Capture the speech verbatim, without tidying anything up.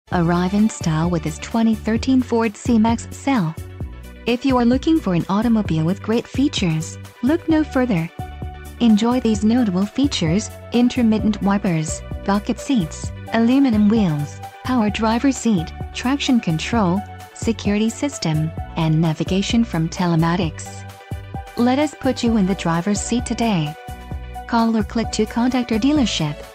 arrive in style with this twenty thirteen Ford C-Max S E L. If you are looking for an automobile with great features, look no further. Enjoy these notable features: intermittent wipers, bucket seats, aluminum wheels, power driver's seat, traction control, security system, and navigation from telematics. Let us put you in the driver's seat today. Call or click to contact our dealership.